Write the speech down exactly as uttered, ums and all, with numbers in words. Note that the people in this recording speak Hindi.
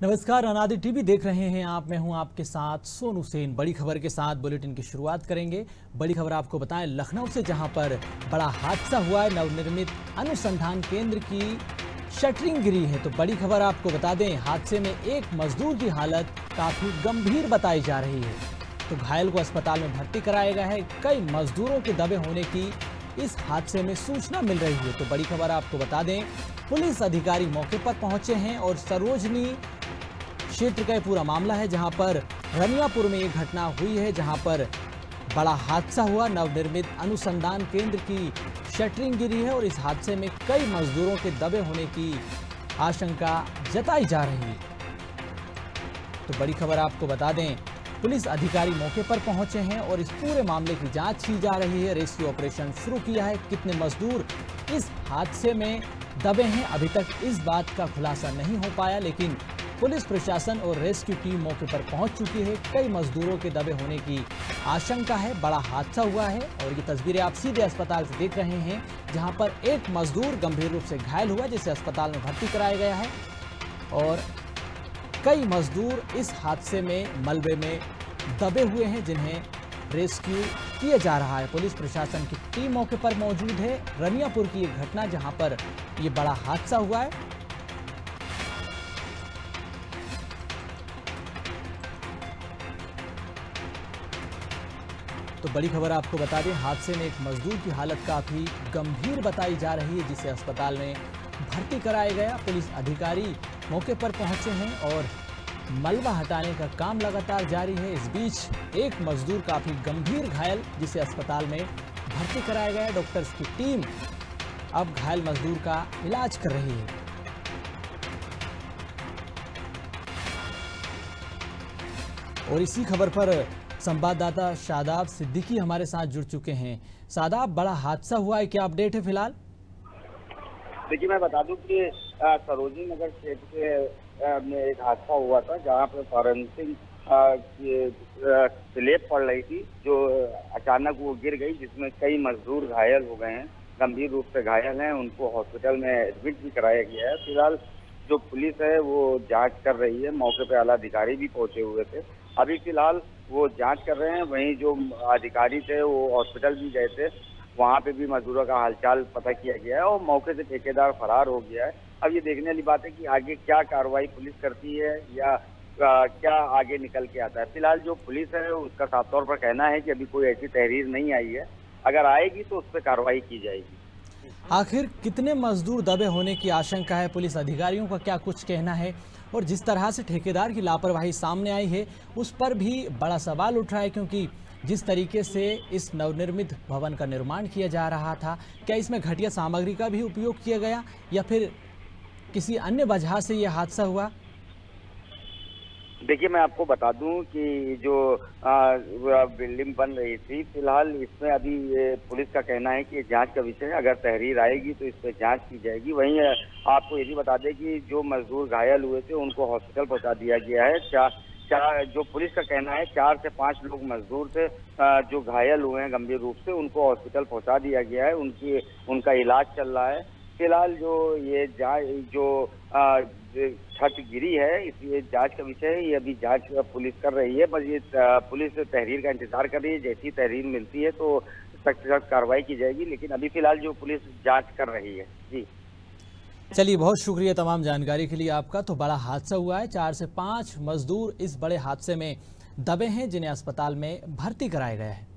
नमस्कार, अनादि टीवी देख रहे हैं आप। मैं हूं आपके साथ सोनू सेन। बड़ी खबर के साथ बुलेटिन की शुरुआत करेंगे। बड़ी खबर आपको बताएं लखनऊ से, जहां पर बड़ा हादसा हुआ है। नवनिर्मित अनुसंधान केंद्र की शटरिंग गिरी है। तो बड़ी खबर आपको बता दें, हादसे में एक मजदूर की हालत काफी गंभीर बताई जा रही है। तो घायल को अस्पताल में भर्ती कराया गया है। कई मजदूरों के दबे होने की इस हादसे में सूचना मिल रही है। तो बड़ी खबर आपको बता दें, पुलिस अधिकारी मौके पर पहुंचे हैं और सरोजनी क्षेत्र का पूरा मामला है, जहां पर रनियापुर में एक घटना हुई है, जहां पर बड़ा हादसा हुआ। नवनिर्मित अनुसंधान केंद्र की शटरिंग गिरी है और इस हादसे में कई मजदूरों के दबे होने की आशंका जताई जा रही है। तो बड़ी खबर आपको बता दें, पुलिस अधिकारी मौके पर पहुंचे हैं और इस पूरे मामले की जांच की जा रही है। रेस्क्यू ऑपरेशन शुरू किया है। कितने मजदूर इस हादसे में दबे हैं, अभी तक इस बात का खुलासा नहीं हो पाया, लेकिन पुलिस प्रशासन और रेस्क्यू टीम मौके पर पहुंच चुकी है। कई मजदूरों के दबे होने की आशंका है। बड़ा हादसा हुआ है और ये तस्वीरें आप सीधे अस्पताल से देख रहे हैं, जहां पर एक मजदूर गंभीर रूप से घायल हुआ, जिसे अस्पताल में भर्ती कराया गया है और कई मजदूर इस हादसे में मलबे में दबे हुए हैं, जिन्हें रेस्क्यू किया जा रहा है। पुलिस प्रशासन की टीम मौके पर मौजूद है। रनियापुर की एक घटना जहां पर ये बड़ा हादसा हुआ है। तो बड़ी खबर आपको बता दें, हादसे में एक मजदूर की हालत काफी गंभीर बताई जा रही है, जिसे अस्पताल में भर्ती कराया गया। पुलिस अधिकारी मौके पर पहुंचे हैं और मलबा हटाने का काम लगातार जारी है। इस बीच एक मजदूर काफी गंभीर घायल, जिसे अस्पताल में भर्ती कराया गया। डॉक्टर्स की टीम अब घायल मजदूर का इलाज कर रही है। और इसी खबर पर संवाददाता शादाब सिद्दीकी हमारे साथ जुड़ चुके हैं। शादाब, बड़ा हादसा हुआ है, क्या अपडेट है फिलहाल? देखिए, मैं बता दूं कि सरोजनी नगर क्षेत्र के में एक हादसा हुआ था, जहां पर फॉरेंसिक स्लेब पड़ रही थी, जो अचानक वो गिर गई, जिसमें कई मजदूर घायल हो गए हैं, गंभीर रूप से घायल हैं। उनको हॉस्पिटल में एडमिट भी कराया गया है। फिलहाल जो पुलिस है वो जांच कर रही है। मौके पर आला अधिकारी भी पहुंचे हुए थे। अभी फिलहाल वो जांच कर रहे हैं। वहीं जो अधिकारी थे वो हॉस्पिटल भी गए थे, वहां पे भी मजदूरों का हालचाल पता किया गया है और मौके से ठेकेदार फरार हो गया है। अब ये देखने वाली बात है कि आगे क्या कार्रवाई पुलिस करती है या आ, क्या आगे निकल के आता है। फिलहाल जो पुलिस है उसका साफ तौर पर कहना है कि अभी कोई ऐसी तहरीर नहीं आई है, अगर आएगी तो उस पर कार्रवाई की जाएगी। आखिर कितने मजदूर दबे होने की आशंका है, पुलिस अधिकारियों का क्या कुछ कहना है? और जिस तरह से ठेकेदार की लापरवाही सामने आई है, उस पर भी बड़ा सवाल उठ रहा है, क्योंकि जिस तरीके से इस नवनिर्मित भवन का निर्माण किया जा रहा था, क्या इसमें घटिया सामग्री का भी उपयोग किया गया या फिर किसी अन्य वजह से यह हादसा हुआ? देखिए, मैं आपको बता दूं कि जो आ, बिल्डिंग बन रही थी, फिलहाल इसमें अभी पुलिस का कहना है कि जांच का विषय है। अगर तहरीर आएगी तो इस पर जांच की जाएगी। वहीं आपको ये भी बता दें कि जो मजदूर घायल हुए थे उनको हॉस्पिटल पहुंचा दिया गया है। चार चार जो पुलिस का कहना है, चार से पांच लोग मजदूर थे जो घायल हुए हैं गंभीर रूप से, उनको हॉस्पिटल पहुंचा दिया गया है। उनकी उनका इलाज चल रहा है। फिलहाल जो ये जांच जो आ, छत गिरी है, इसलिए जांच का विषय है। ये अभी जांच पुलिस कर रही है। बस ये पुलिस तहरीर का इंतजार कर रही है। जैसी तहरीर मिलती है तो सख्त से सख्त कार्रवाई की जाएगी, लेकिन अभी फिलहाल जो पुलिस जांच कर रही है। जी चलिए, बहुत शुक्रिया तमाम जानकारी के लिए आपका। तो बड़ा हादसा हुआ है, चार से पांच मजदूर इस बड़े हादसे में दबे हैं, जिन्हें अस्पताल में भर्ती कराया गया है।